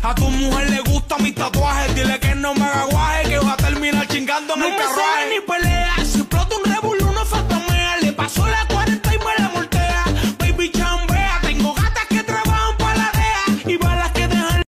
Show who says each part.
Speaker 1: A tu mujer le gustan mis tatuajes. Dile que no me haga guaje, que va a terminar chingando en el carruaje. Ni pelea.